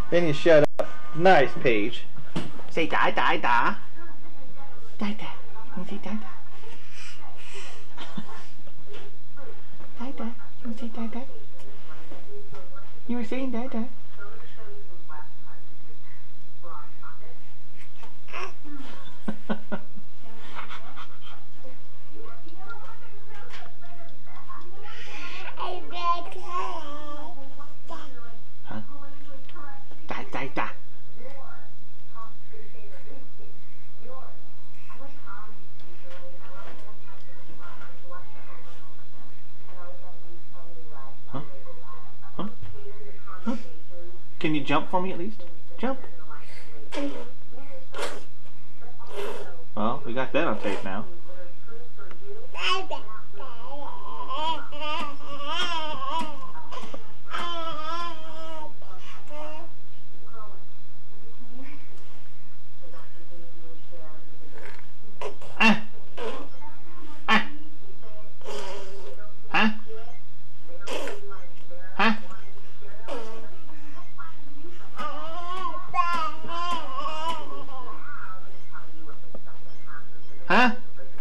Then you shut up. Nice, Paige. Say da da da. Da da. You say da da. Da da. You say da da. You were saying da da. Huh? Da da da. Huh? Huh? Huh? Can you jump for me at least? Jump. Well, we got that on tape now. Ah. Ah. Huh? Huh? Huh?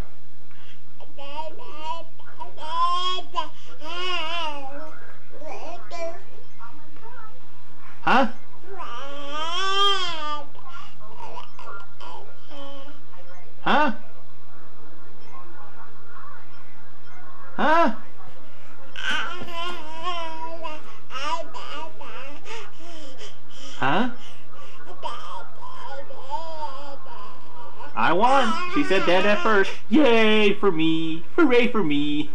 Huh? Huh? Huh? Huh? I won. She said dad first. Yay for me. Hooray for me.